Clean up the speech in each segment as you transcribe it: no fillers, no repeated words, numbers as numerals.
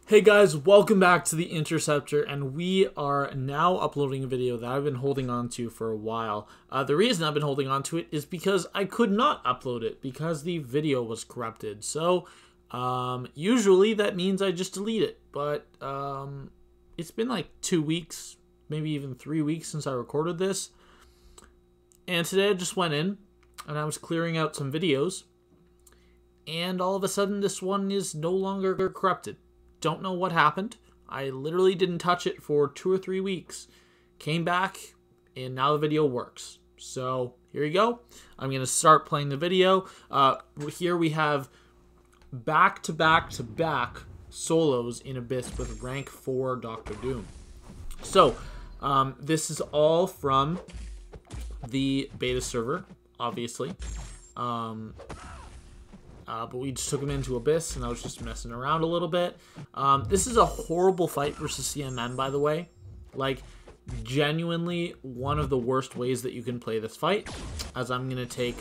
Hey guys, welcome back to The Interceptor, and we are now uploading a video that I've been holding on to for a while. The reason I've been holding on to it is because I could not upload it because the video was corrupted. So, usually that means I just delete it, but it's been like 2 weeks, maybe even 3 weeks since I recorded this. And today I just went in and I was clearing out some videos, and all of a sudden this one is no longer corrupted. Don't know what happened. I literally didn't touch it for 2 or 3 weeks. Came back, and now the video works. So here you go. I'm going to start playing the video. Here we have back-to-back-to-back solos in Abyss with rank 4 Dr. Doom. So this is all from the beta server, obviously. But we just took him into Abyss, and I was just messing around a little bit. This is a horrible fight versus CMM, by the way. Like, genuinely one of the worst ways that you can play this fight, as I'm going to take,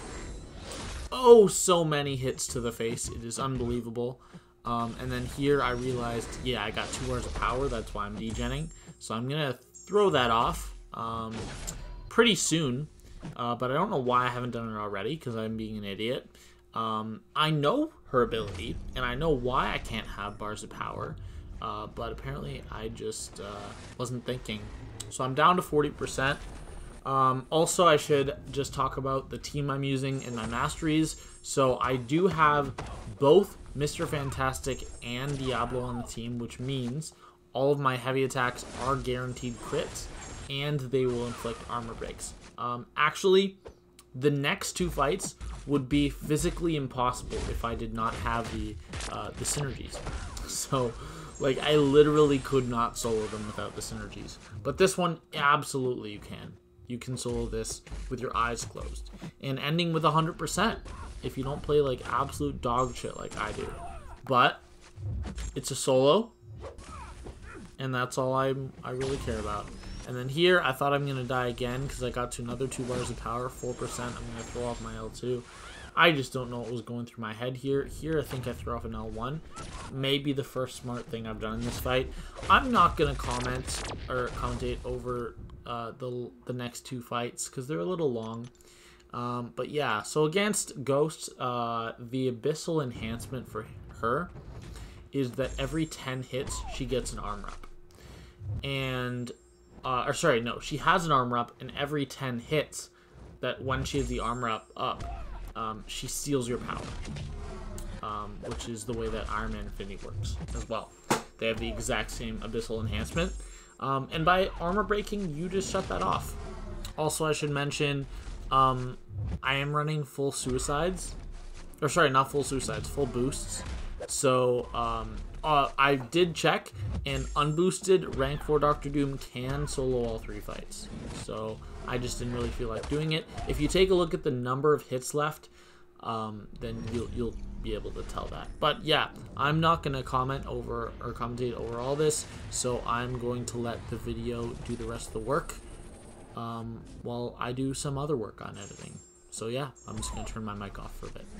so many hits to the face. It is unbelievable. And then here I realized, yeah, I got 2 bars of power. That's why I'm degenning. So I'm going to throw that off pretty soon. But I don't know why I haven't done it already, because I'm being an idiot. I know her ability, and I know why I can't have bars of power, but apparently I just wasn't thinking. So I'm down to 40%. Also, I should just talk about the team I'm using in my masteries. So I do have both Mr. Fantastic and Diablo on the team, which means all of my heavy attacks are guaranteed crits, and they will inflict armor breaks. Actually, the next 2 fights would be physically impossible if I did not have the synergies. So, like, I literally could not solo them without the synergies. But this one, absolutely you can. You can solo this with your eyes closed. And ending with 100% if you don't play, like, absolute dog shit like I do. But it's a solo, and that's all I really care about. And then here, I thought I'm going to die again because I got to another 2 bars of power, 4%. I'm going to throw off my L2. I just don't know what was going through my head here. Here, I think I threw off an L1. Maybe the first smart thing I've done in this fight. I'm not going to comment or commentate over the next 2 fights because they're a little long. But yeah, so against Ghost, the Abyssal enhancement for her is that every 10 hits, she gets an armor up. And... she has an armor up, and every 10 hits, that when she has the armor up, she steals your power, which is the way that Iron Man Infinity works as well. They have the exact same Abyssal enhancement, and by armor breaking, you just shut that off. Also, I should mention, I am running full suicides, not full suicides, full boosts. So, I did check, and unboosted rank 4 Dr. Doom can solo all 3 fights. So, I just didn't really feel like doing it. If you take a look at the number of hits left, then you'll be able to tell that. But yeah, I'm not going to comment over or commentate over all this, so I'm going to let the video do the rest of the work while I do some other work on editing. So yeah, I'm just going to turn my mic off for a bit.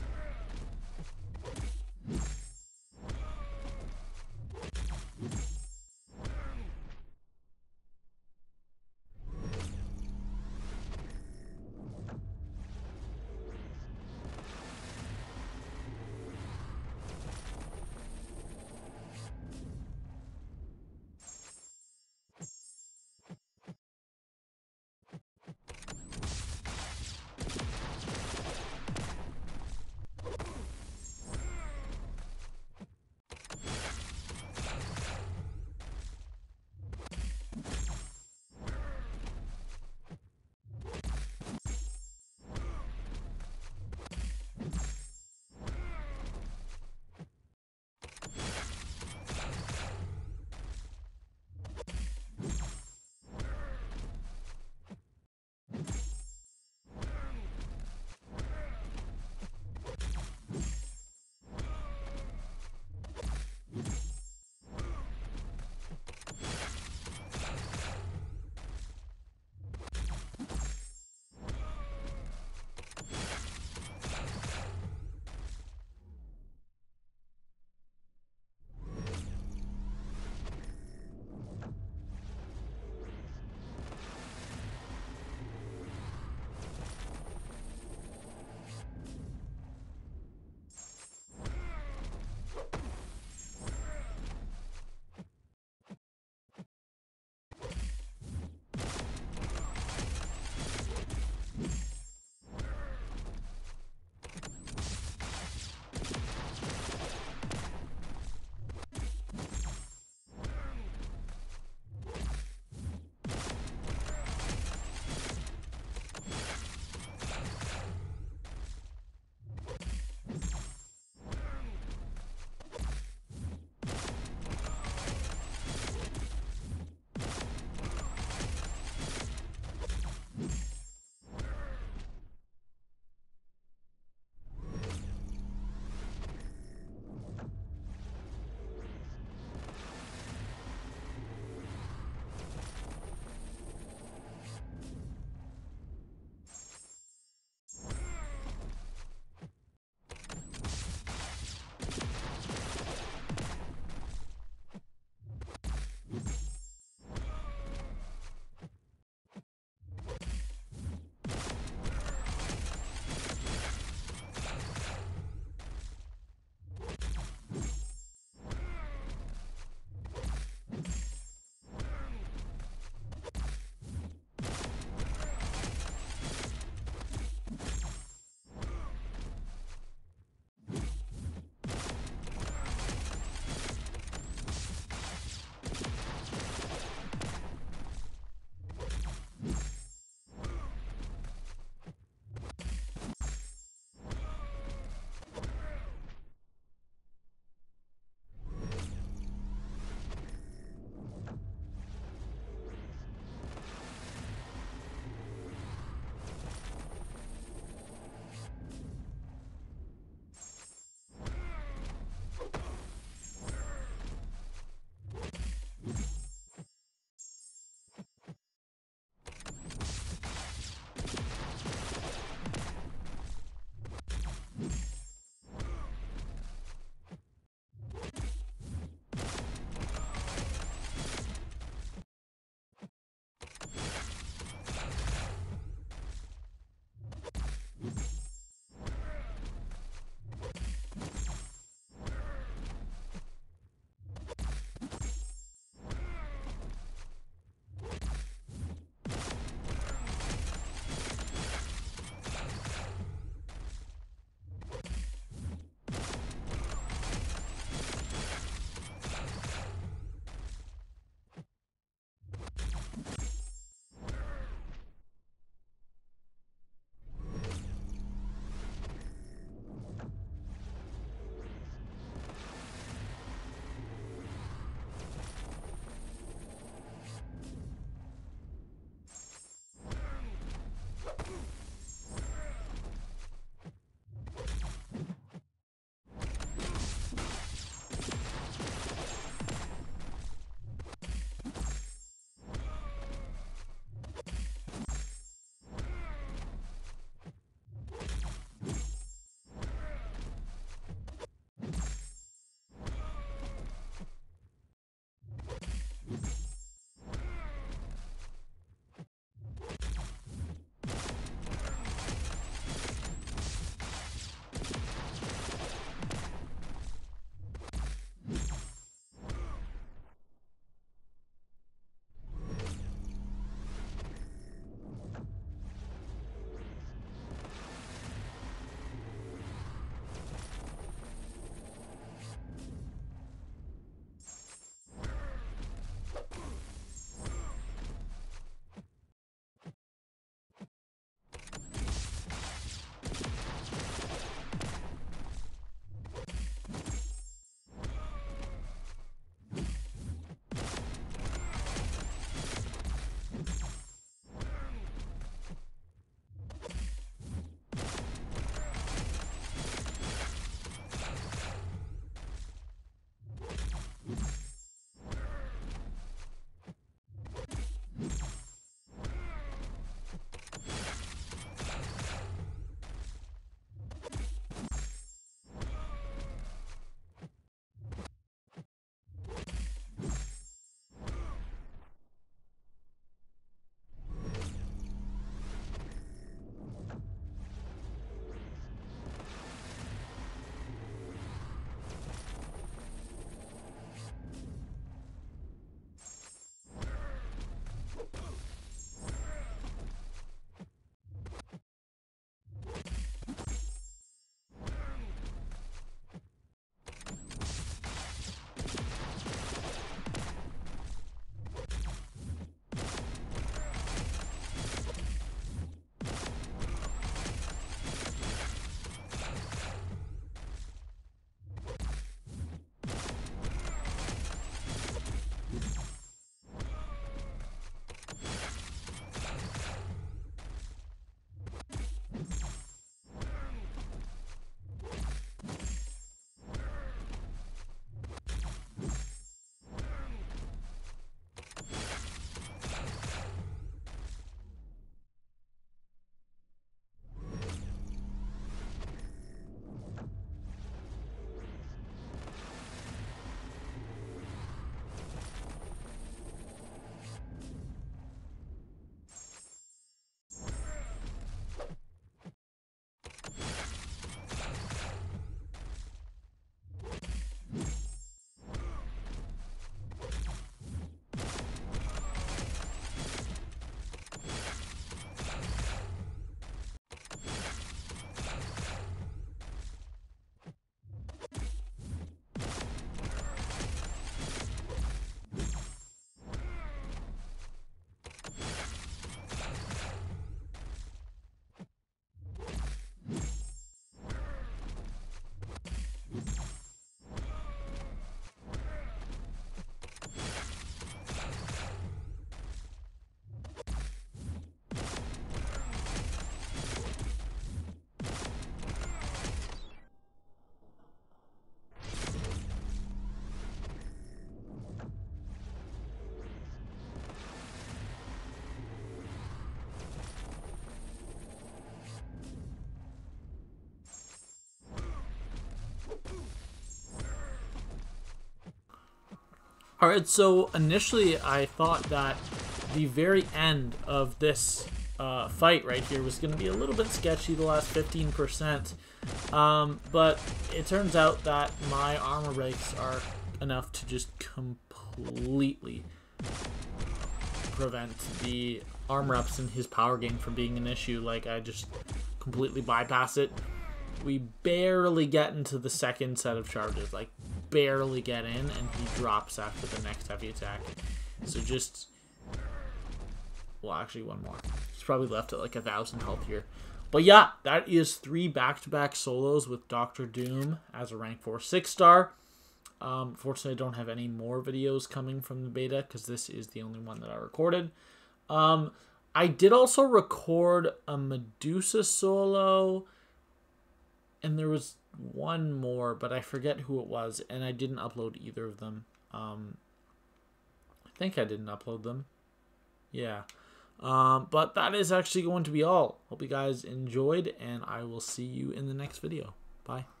Alright, so initially I thought that the very end of this fight right here was going to be a little bit sketchy, the last 15%, but it turns out that my armor breaks are enough to just completely prevent the armor ups and his power gain from being an issue. Like, I just completely bypass it. We barely get into the second set of charges, like barely get in, and he drops after the next heavy attack. So just, well, actually one more. He's probably left at like 1,000 health here. But yeah, that is 3 back-to-back solos with Dr. Doom as a rank 4 6-star. Fortunately, I don't have any more videos coming from the beta because this is the only one that I recorded. I did also record a Medusa solo, and there was one more, but I forget who it was, and I didn't upload either of them. I think I didn't upload them. Yeah. But that is actually going to be all. Hope you guys enjoyed, and I will see you in the next video. Bye.